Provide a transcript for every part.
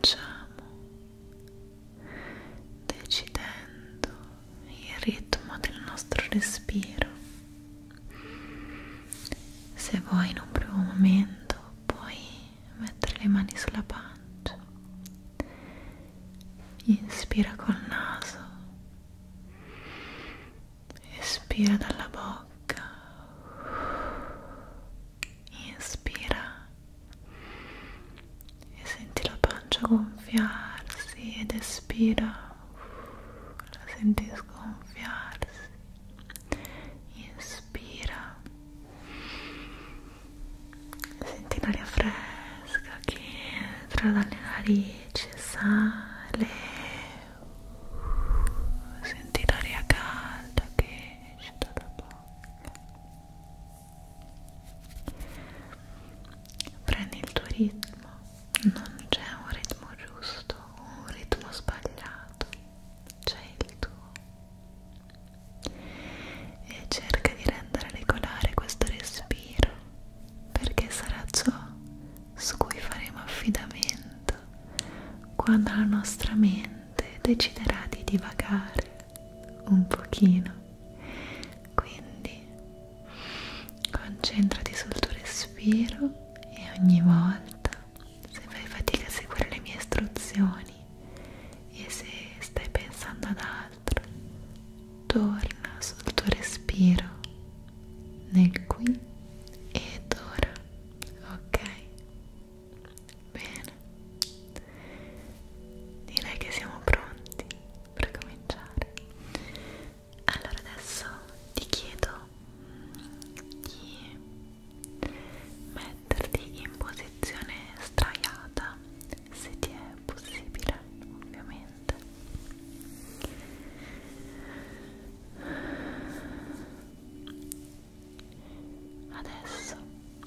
cominciamo decidendo il ritmo del nostro respiro. Se vuoi, in un primo momento puoi mettere le mani sulla pancia, inspira col naso, espira dalla bocca, inspira e senti la pancia gonfiarsi ed espira, la senti sgonfiarsi, inspira, senti l'aria fresca che entra dalle narici e sale, senti l'aria calda che esce dalla bocca. Prendi il tuo ritmo, non c'è un ritmo giusto o un ritmo sbagliato, c'è il tuo, e cerca di rendere regolare questo respiro, perché sarà ciò su cui faremo affidamento quando la nostra mente deciderà di divagare un pochino. Quindi concentrati sul tuo respiro e ogni volta, se fai fatica a seguire le mie istruzioni e se stai pensando ad altro, torna sul tuo respiro nel qui ed ora, ok? Bene, direi che siamo pronti per cominciare. Allora adesso ti chiedo di metterti in posizione sdraiata, se ti è possibile, ovviamente. Adesso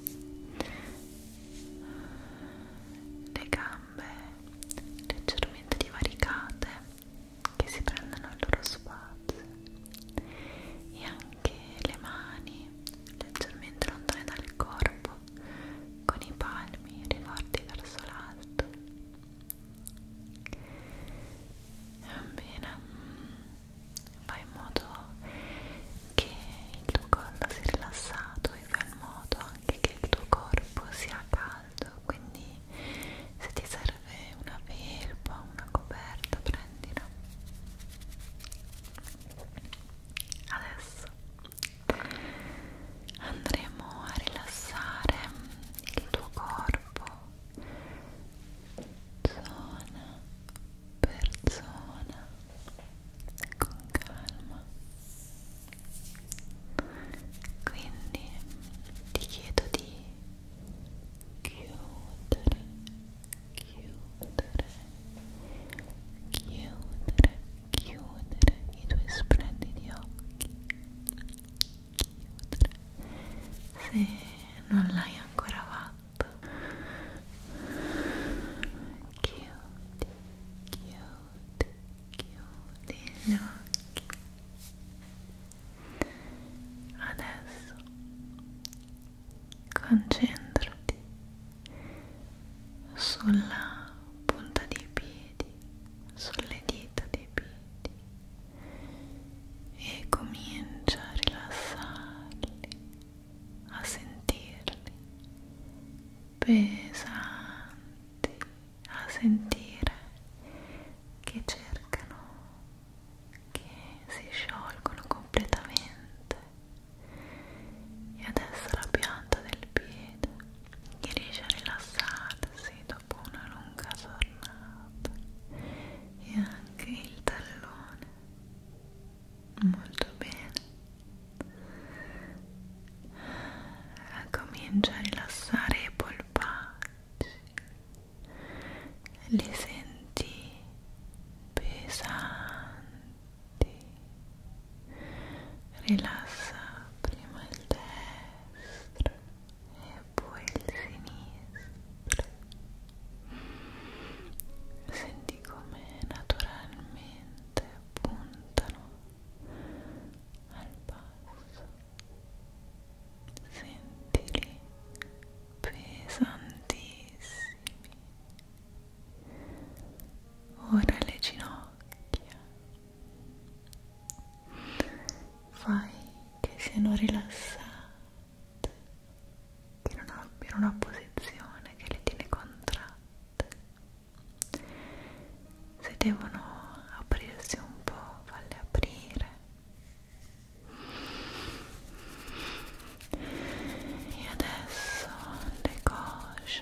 le gambe leggermente divaricate, che si prendono il loro spazio, e anche le mani leggermente lontane dal corpo, con i palmi rivolti verso l'alto. Bene, fai in modo che il tuo collo sia rilassato e fai in modo anche che il tuo corpo sia caldo, quindi se ti serve una felpa, una coperta, prendila. Adesso andremo a rilassare il tuo corpo zona per zona, con calma. Quindi ti chiedo di chiudere, chiudere, chiudere, chiudere i tuoi splendidi occhi, chiudere, se non l'hai ancora fatto. Chiudi, chiudi, chiudi gli occhi. Adesso concentrati sulla punta dei piedi, sulle dita dei piedi, e comincia a rilassarli, a sentirli pesanti, a sentire che cercano, che si sciolgono completamente. E adesso la pianta del piede che riesce a rilassarsi dopo una lunga giornata, e anche il tallone, molto bene. Comincia a rilassare i polpacci, li senti pesanti. Rilassa prima il destro e poi il sinistro. Senti come naturalmente puntano al basso. Sentili pesantissimi. ora le ginocchia, fai che siano rilassate, che non abbiano una posizione che le tiene contratte. Se devono aprirsi un po', falle aprire. E adesso le cosce,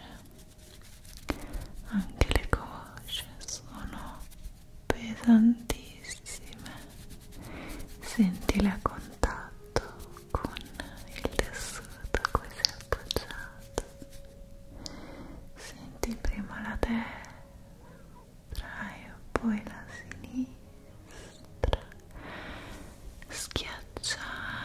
anche le cosce sono pesantissime, sentile a contatto con il tessuto a cui sei appoggiato. Senti prima la destra e poi la sinistra schiacciarsi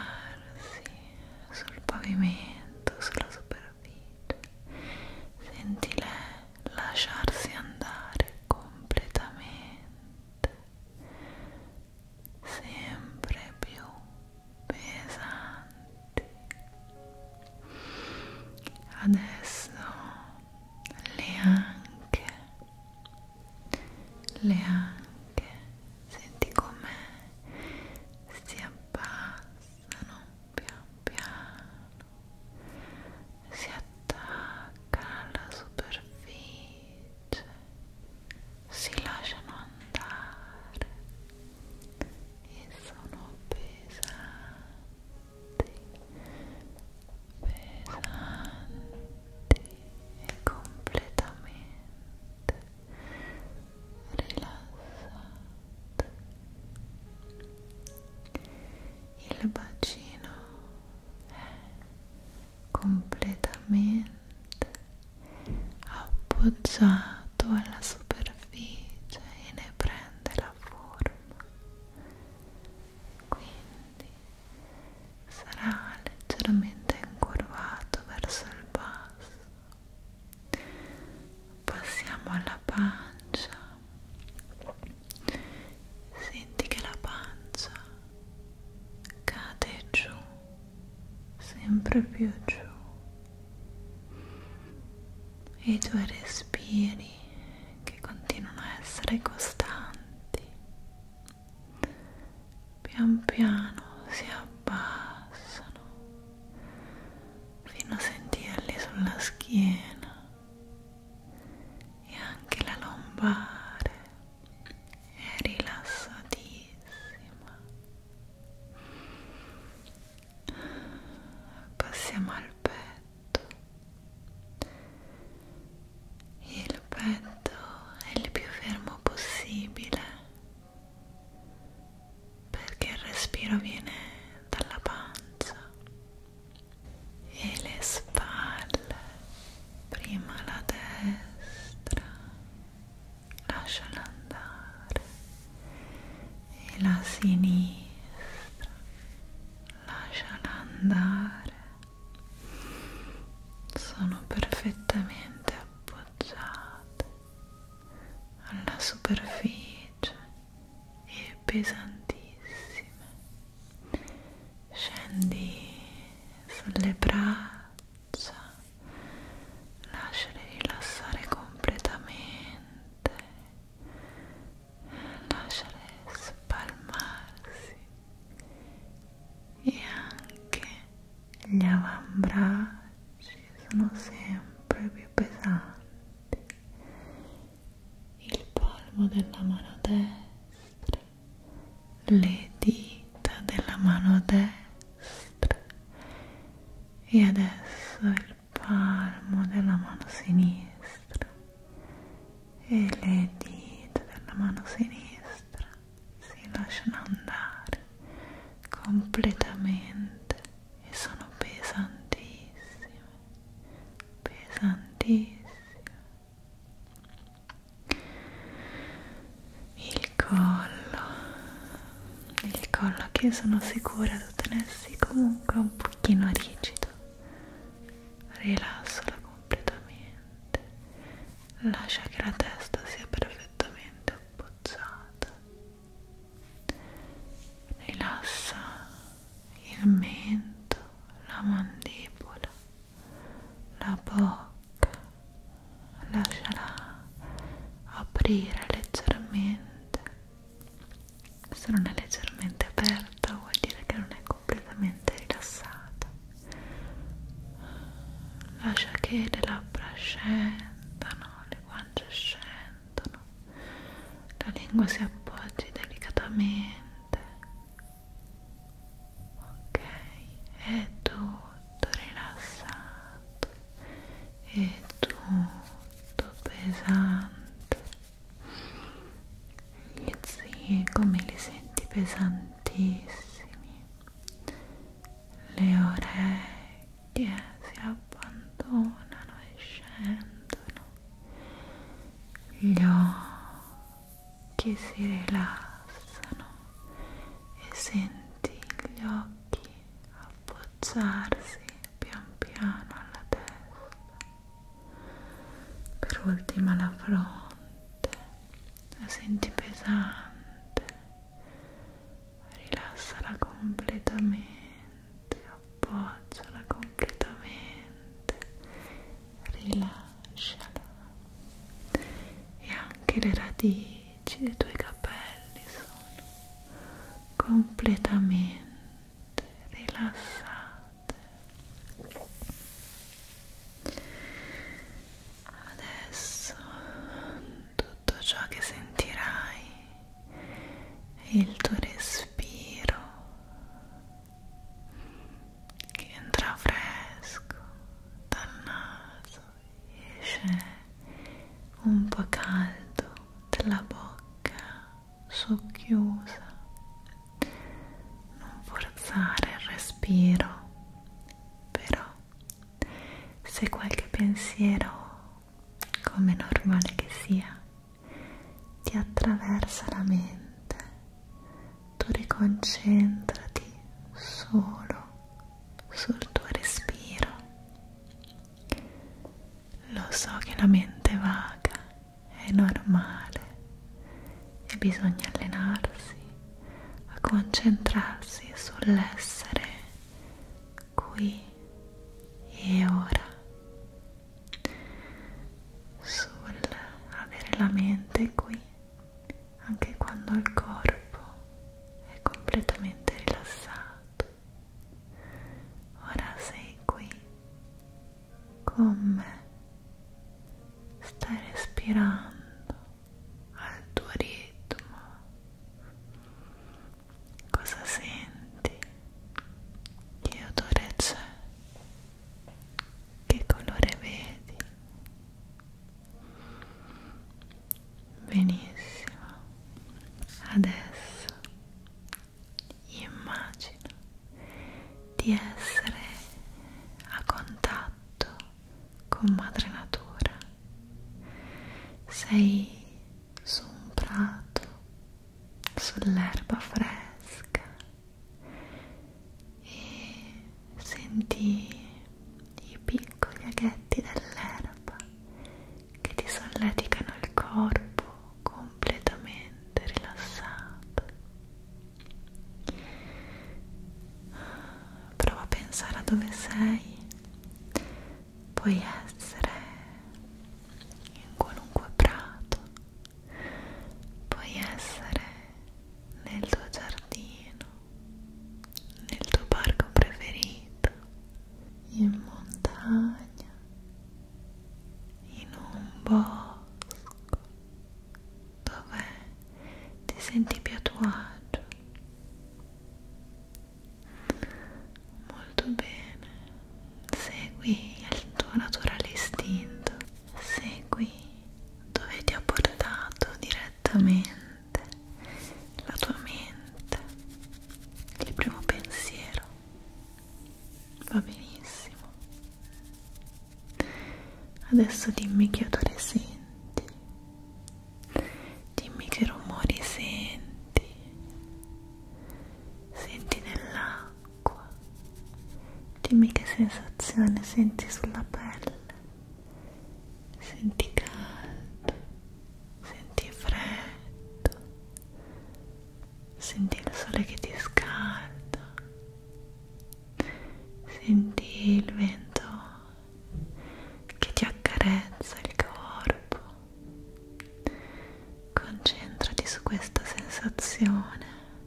sul pavimento, sulla superficie. Sentile lasciarsi andare completamente, sempre più pesanti. Adesso le anche, senti com'è, si abbassano pian piano, si attaccano alla superficie, si lasciano andare e sono pesanti, pesanti e completamente rilassate. Il bacino è completamente appoggiato alla superficie e ne prende la forma, quindi sarà leggermente incurvato verso il basso. Passiamo alla pancia. Senti che la pancia cade giù, sempre più giù, e i tuoi respiri, che continuano a essere costanti, pian piano si abbassano fino a sentirli sulla schiena, e anche la lombare è rilassatissima. Passiamo al petto. Il petto è il più fermo possibile, perché il respiro viene dalla pancia, e le spalle, prima la destra, lasciala andare, e la sinistra, lasciala andare, sono perfettamente appoggiate alla superficie e pesantissime. Scendi sulle braccia, lasciali rilassare completamente, lasciale spalmarsi, e anche gli avambracci sono sempre più pesanti, il palmo della mano destra, le dita della mano destra, e adesso il palmo della mano sinistra e le dita della mano sinistra si lasciano andare completamente e sono pesantissime, pesantissime. Il collo che sono sicura tu tenessi comunque un pochino rigido, rilassalo completamente, lascia che la testa sia perfettamente appoggiata, rilassa il mento, la mandibola, la bocca, lasciala aprire leggermente Se non è leggermente aperta vuol dire che non è completamente rilassata. Lascia che le labbra scendano, le guance scendono, la lingua si appoggi delicatamente. Ok, è tutto rilassato, è tutto pesante. Gli zigomi li senti pesantissimi, le orecchie si abbandonano e scendono, gli occhi si rilassano e senti gli occhi appoggiarsi pian piano alla testa. Per ultima la fronte, la senti pesante, rilassala completamente, appoggiala completamente, rilasciala. E anche le radici dei tuoi capelli sono completamente rilassate. Adesso tutto ciò che sentirai è il tuo respiro che entra fresco dal naso, esce un po' caldo dalla bocca socchiusa. Non forzare il respiro, però se qualche pensiero, come normale che sia, ti attraversa la mente, tu riconcentrati solo sul tuo respiro. Lo so che la mente vaga, è normale e bisogna allenarsi a concentrarsi sull'essere qui e ora, sul avere la mente qui anche quando il corpo è completamente rilassato. Ora sei qui con me, stai respirando al tuo ritmo. Cosa senti? Che odore c'è? Che colore vedi? Benissimo. Adesso immagino di essere a contatto con madre natura. Sei su un prato, sull'erba fresca e senti i piccoli aghetti dell'erba che ti solleticano il corpo completamente rilassato. Prova a pensare a dove sei. Puoi essere in qualunque prato, puoi essere nel tuo giardino, nel tuo parco preferito, in montagna, in un bosco, dove ti senti più a tuo agio. Molto bene, segui il tuo naturale istinto, segui dove ti ha portato direttamente la tua mente, il primo pensiero. Va benissimo. Adesso dimmi che odore senti, dimmi che rumori senti. Senti nell'acqua, dimmi che sensazione senti sulla pelle. Senti caldo, senti freddo, senti il sole che ti scalda, senti il vento che ti accarezza il corpo. Concentrati su questa sensazione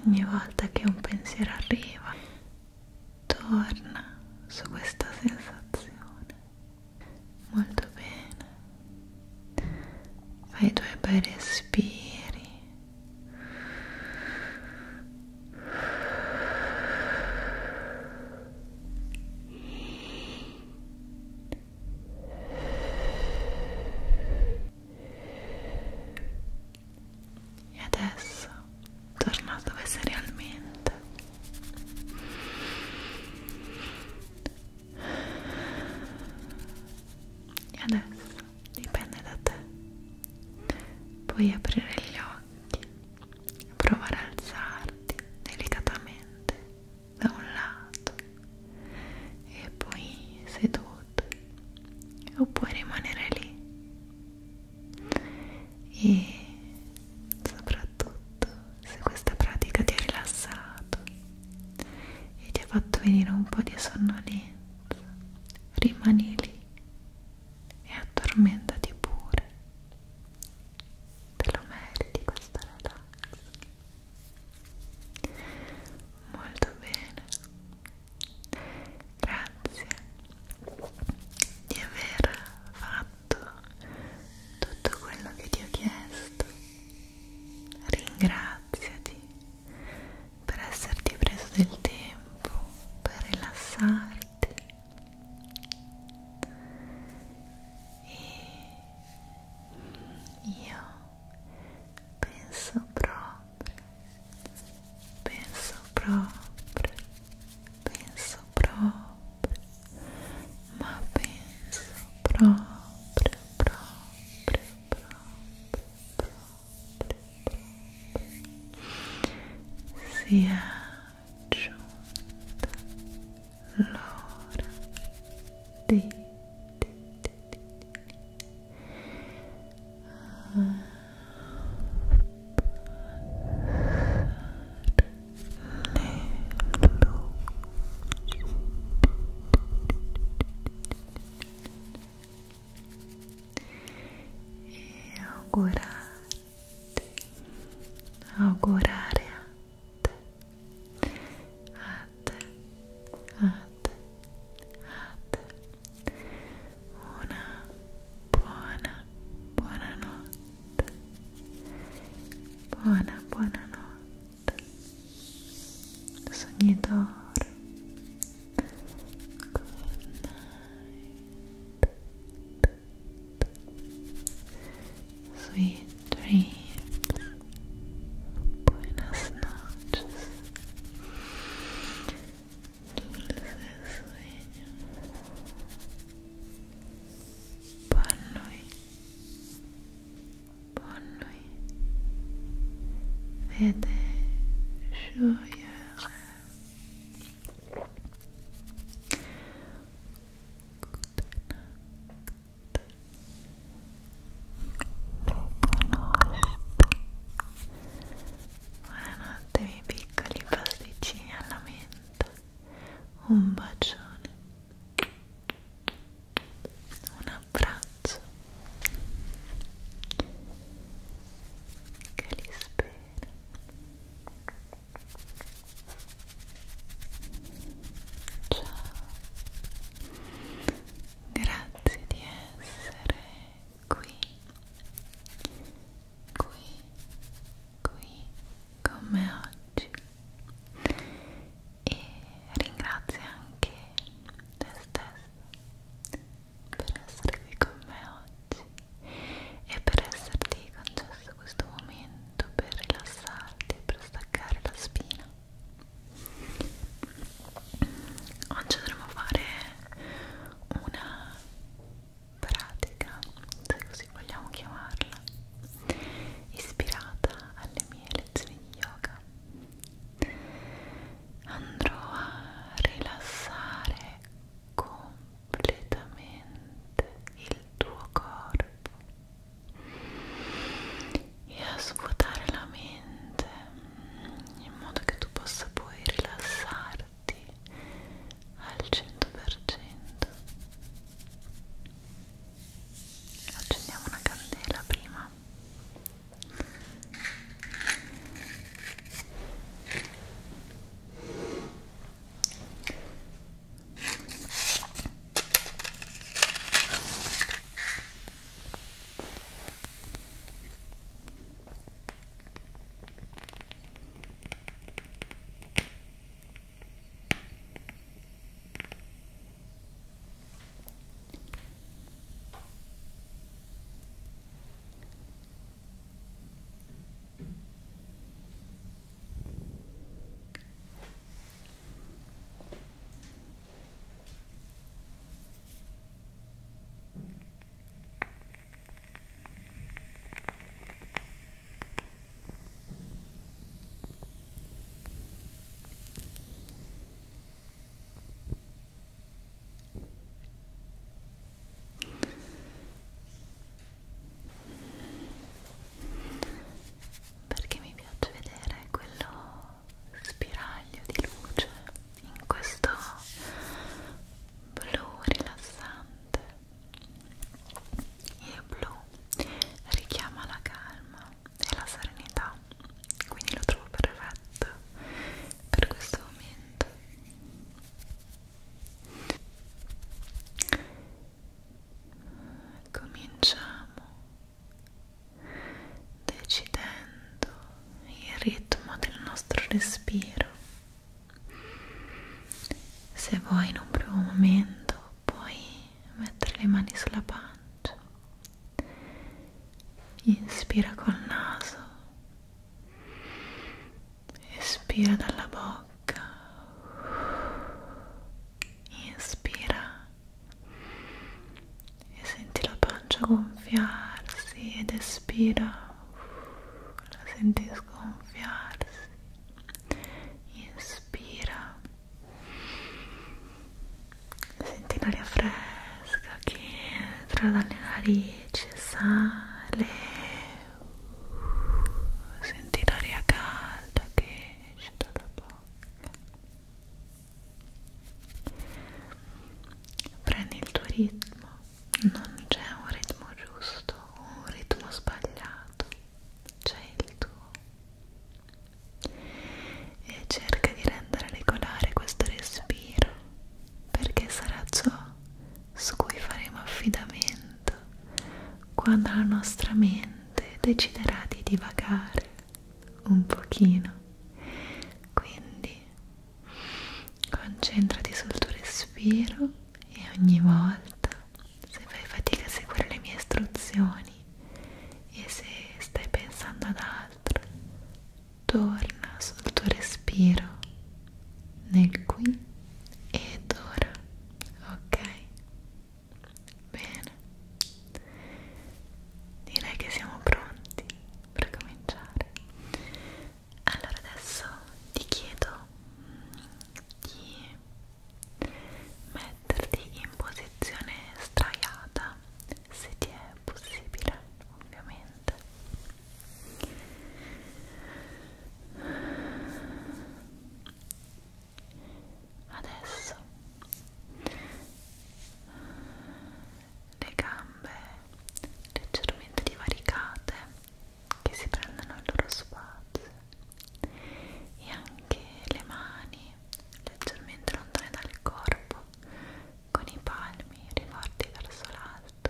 ogni volta che un pensiero arriva, torna su questa sensazione. Molto bene. Fai 2 bei respiri. E adesso torna dove sei realmente. E adesso dipende da te. Puoi aprire gli occhi e provare a alzarti delicatamente da un lato e poi seduto, o puoi rimanere lì. E soprattutto, se questa pratica ti ha rilassato e ti ha fatto venire un po' di sonnolenza, rimani lì e addormentati pure. Te lo meriti questo relax. Molto bene. Grazie di aver fatto tutto quello che ti ho chiesto. Ringraziati per esserti preso del tempo per rilassarti. E io penso proprio, ma penso proprio sia giunta l'ora di augurare a te una buona notte, buona notte, sogni d'oro. Sweet dreams, buenas noches, dulces sueños, bonne nuit, et des joyeux rêves. Buonanotte miei piccoli pasticcini alla menta, un bacione, un abbraccio che li spera. respiro. Se vuoi in un primo momento puoi mettere le mani sulla pancia, inspira col naso, espira dalla bocca, inspira e senti la pancia gonfiarsi ed espira, la senti sgonfiarsi, inspira, senti l'aria fresca che entra dalle narici e sale, senti l'aria calda che esce dalla bocca. Prendi il tuo ritmo, non c'è un ritmo giusto o un ritmo sbagliato, c'è il tuo, e cerca di rendere regolare questo respiro, perché sarà ciò su cui faremo affidamento quando la nostra mente deciderà di divagare un pochino. Quindi concentrati sul tuo respiro e ogni volta, se fai fatica a seguire le mie istruzioni e se stai pensando ad altro, torna sul tuo respiro nel qui ed ora, ok? Bene, direi che siamo pronti per cominciare. Allora adesso ti chiedo di metterti in posizione sdraiata, se ti è possibile, ovviamente. Adesso le gambe leggermente divaricate, che si prendono il loro spazio, e anche le mani leggermente lontane dal corpo, con i palmi rivolti verso l'alto.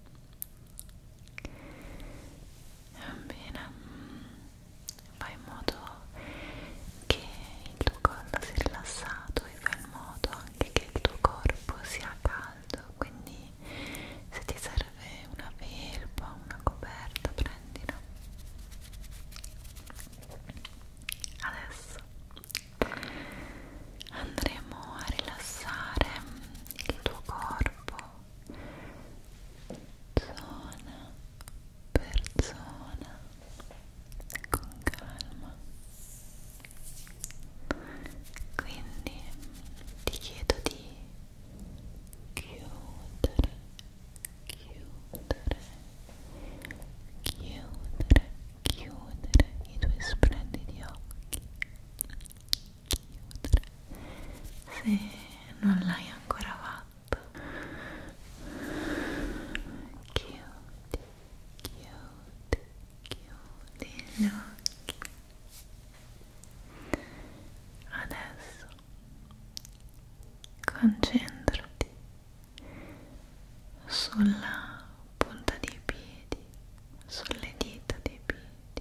Bene, fai in modo che il tuo collo sia rilassato e fai in modo anche che il tuo corpo sia caldo, quindi se ti serve una felpa, una coperta, prendila. Adesso andremo a rilassare il tuo corpo zona per zona, con calma. Quindi ti chiedo di chiudere, chiudere, chiudere, chiudere i tuoi splendidi occhi, chiudere, se non l'hai ancora fatto. Chiudi, chiudi, chiudi gli occhi. Adesso concentrati sulla punta dei piedi, sulle dita dei piedi,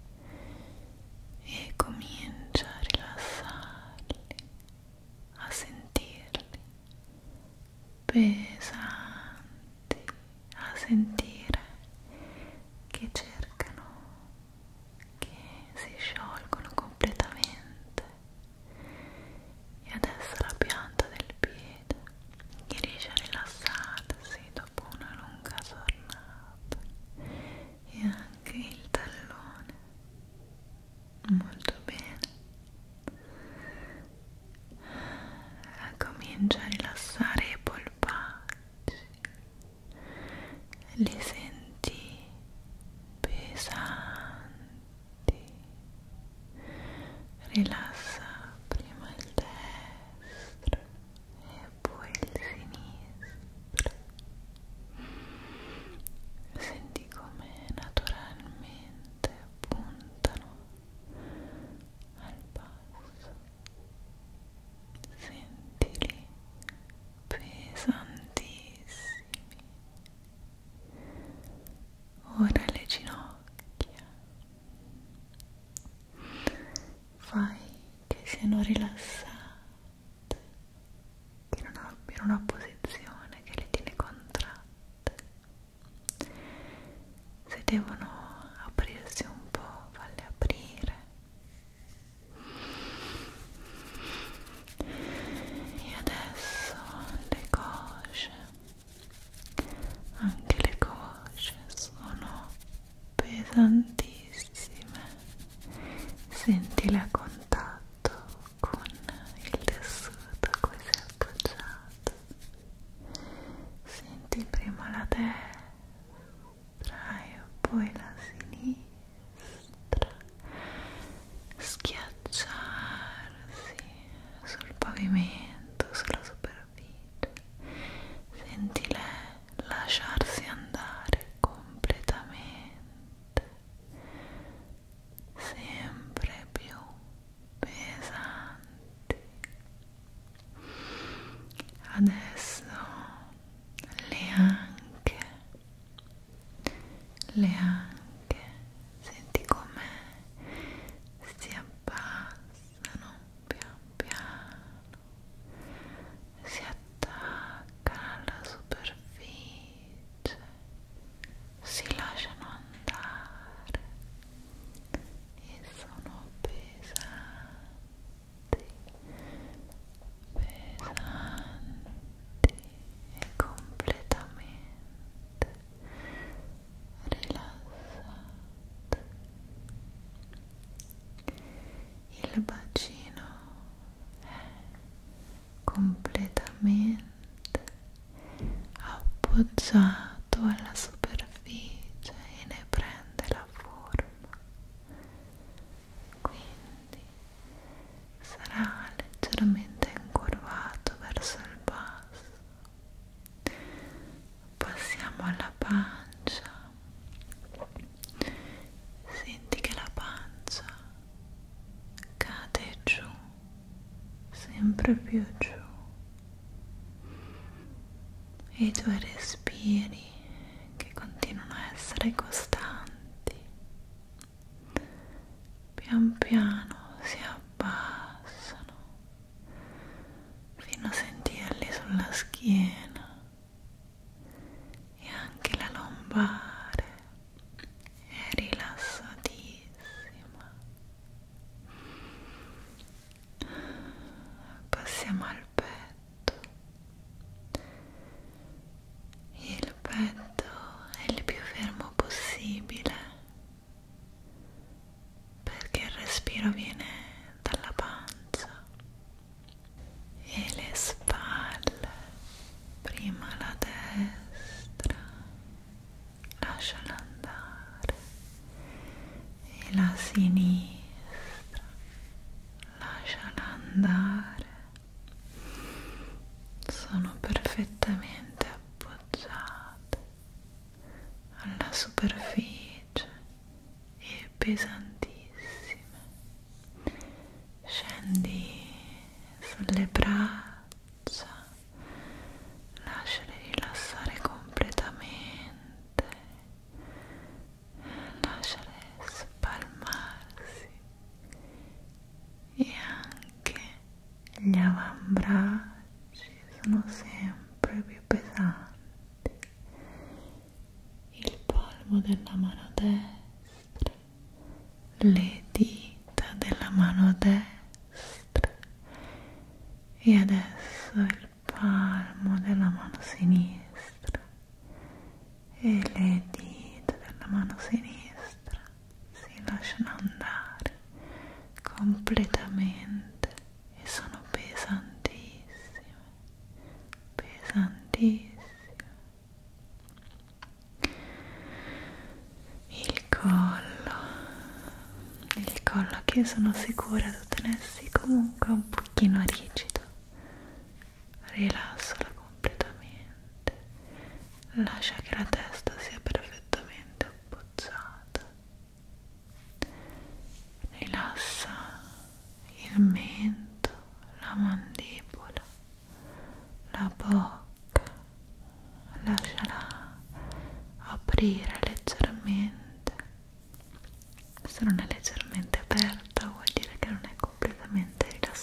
e comincia a rilassarli, a sentirli pesanti, a sentire che cercano, che si sciolgono completamente. E adesso la pianta del piede che riesce a rilassarsi dopo una lunga giornata, e anche il tallone, molto bene. Comincia a rilassare i polpacci, li senti pesanti. Rilassa prima il destro e poi il sinistro. Senti come naturalmente puntano al basso. Sentili pesantissimi. Ora le ginocchia. Fai siano rilassate, che non abbiano una posizione che le tiene contratte. Se devono aprirsi un po', falle aprire. E adesso le cosce, anche le cosce sono pesantissime. Sentile a contatto con il tessuto a cui sei appoggiato. Senti prima la destra e poi la sinistra schiacciarsi sul pavimento, sulla superficie. Sentile lasciarsi andare completamente, sempre più pesanti. Adesso le anche, senti com'è, si abbassano pian piano, si attaccano alla superficie, si lasciano andare e sono pesanti, pesanti e completamente rilassate. Il bacino è completamente appoggiato alla superficie e ne prende la forma, quindi sarà leggermente incurvato verso il basso. Passiamo alla pancia. Senti che la pancia cade giù, sempre più giù, e i tuoi respiri, che continuano a essere costanti, pian piano si abbassano fino a sentirli sulla schiena, e anche la lombare è rilassatissima. Passiamo al petto. Il petto è il più fermo possibile, perché il respiro viene dalla pancia, e le spalle, prima la destra, lasciala andare, e la sinistra, lasciala andare. Sono perfettamente appoggiate alla superficie e pesantissime. Scendi sulle braccia, lasciali rilassare completamente, lasciale spalmarsi, e anche gli avambracci sono sempre più pesanti. Il palmo della mano destra, le dita della mano destra, e adesso il palmo della mano sinistra e le dita della mano sinistra si lasciano andare completamente e sono pesantissime, pesantissime. Il collo che sono sicura tu tenessi comunque un pochino rigido, rilassala completamente, lascia che la testa sia perfettamente appoggiata, rilassa il mento, la mandibola, la bocca, lasciala aprire leggermente. Se non è leggermente aperta vuol dire che non è completamente rilassata.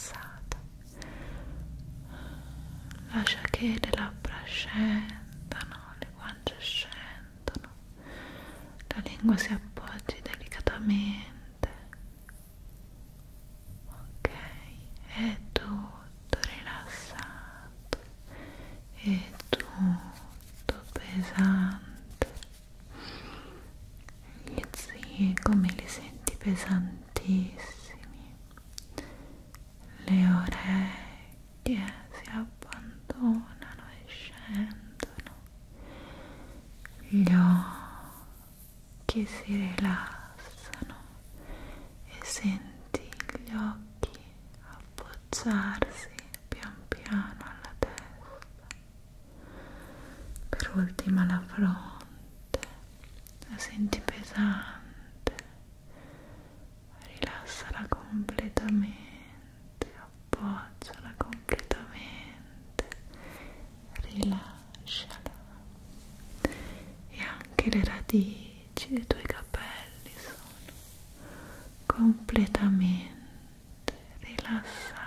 li senti pesantissimi, le orecchie si abbandonano e scendono, gli occhi si rilassano e senti gli occhi appoggiarsi pian piano alla testa. Per ultima la fronte, la senti pesante, rilassala completamente, appoggiala completamente, rilasciala. E anche le radici dei tuoi capelli sono completamente rilassate.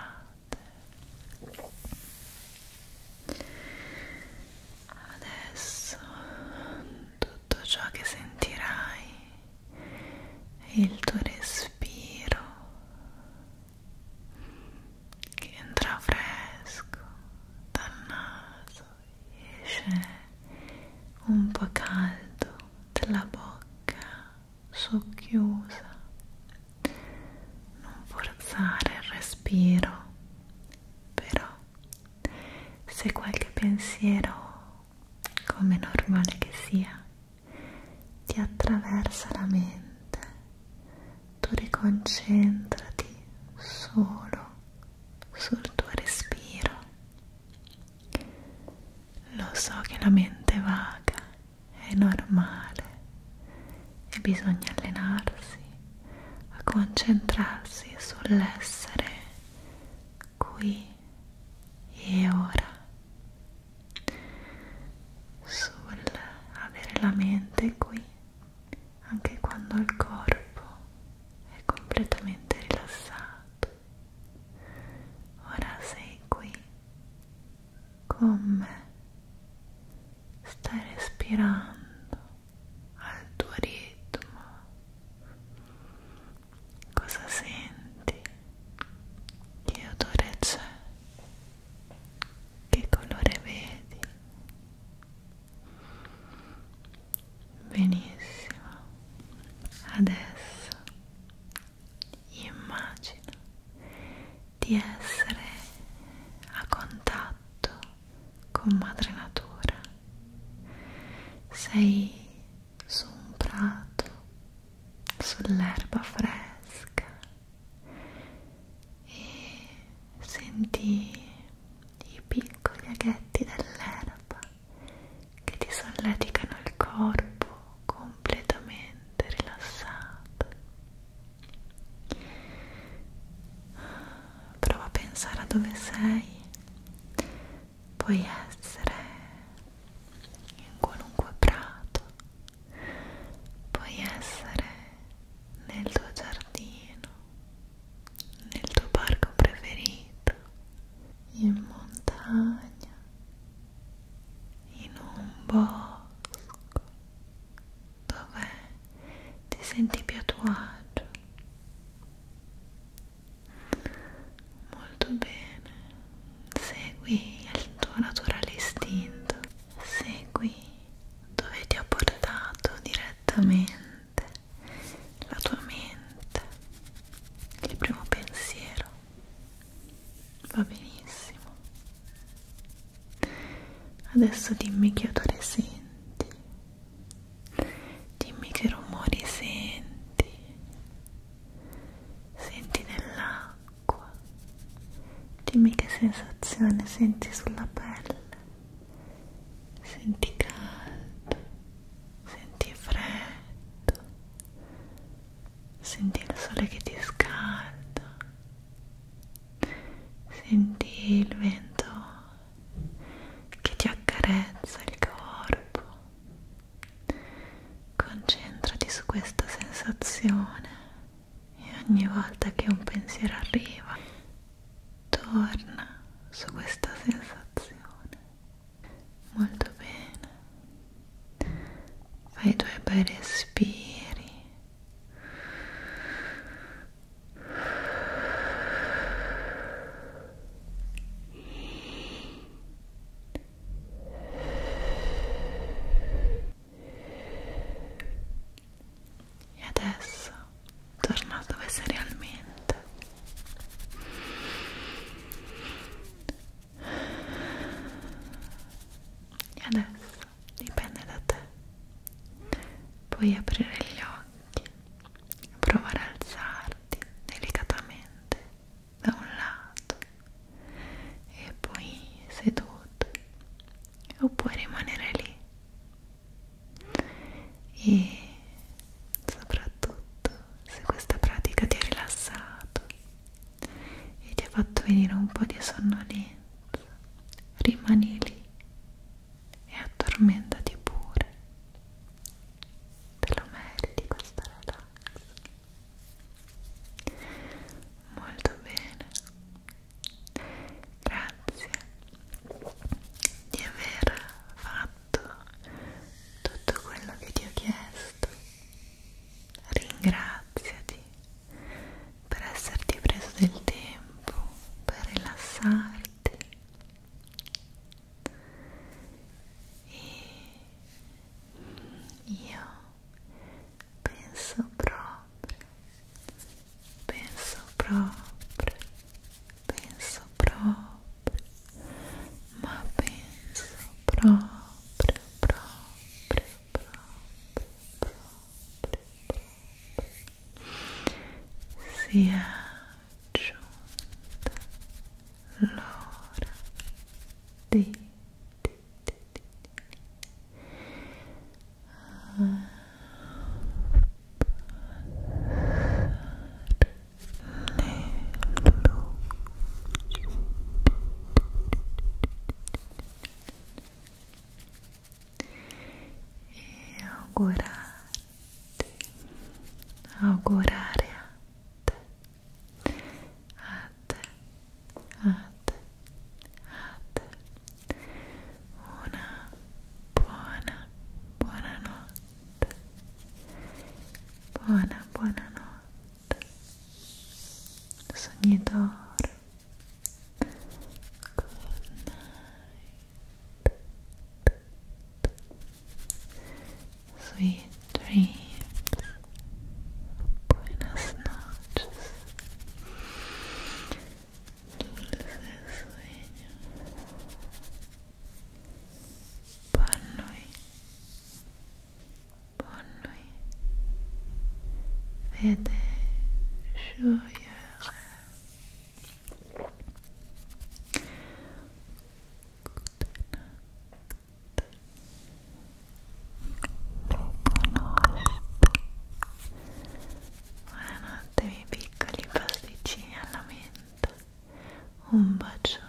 Adesso tutto ciò che sentirai è il tuo respiro che entra fresco dal naso, esce un po' caldo dalla bocca socchiusa. Non forzare il respiro, però se qualche pensiero, come normale che sia, ti attraversa la mente, tu riconcentrati solo sul tuo respiro. Lo so che la mente vaga, è normale e bisogna allenarsi a concentrarsi sull'essere qui e ora, sul avere la mente qui anche quando il corpo è completamente rilassato. Ora sei qui con me, stai respirando al tuo ritmo. Cosa senti? Che odore c'è? Che colore vedi? Benissimo. Adesso immagina di essere a contatto con Madre Natura. Sei su un prato, sull'erba fresca e senti i piccoli aghetti dell'erba che ti solleticano il corpo completamente rilassato. Prova a pensare a dove sei. Puoi essere in qualunque prato, puoi essere nel tuo giardino, nel tuo parco preferito, in montagna, in un bosco, dove ti senti più a tuo agio. Molto bene, segui il tuo naturale istinto, segui dove ti ha portato direttamente la tua mente, il primo pensiero. Va benissimo. Adesso dimmi che odore senti, dimmi che rumori senti. Senti nell'acqua, dimmi che sensazione senti sulla pelle. Senti caldo, senti freddo, senti il sole che ti scalda, senti il vento che ti accarezza il corpo. Concentrati su questa sensazione e ogni volta che un pensiero arriva, torna su questa sensazione. Molto bene. Fai 2 bei respiri. E adesso venire un po' di sonnolenza, rimani lì e addormentati pure, te lo meriti questo relax. Molto bene, grazie di aver fatto tutto quello che ti ho chiesto. Ringraziati per esserti preso del tempo per rilassarti e io penso proprio, penso proprio, penso proprio, ma penso proprio, sia giunta l'ora di e augurare a te una buona notte, buona notte, sogni d'oro. Good night, sweet dreams, buenas noches, dulces sueños, bonne nuit, et joyeux buonanotte miei piccoli pasticcini alla menta, un bacio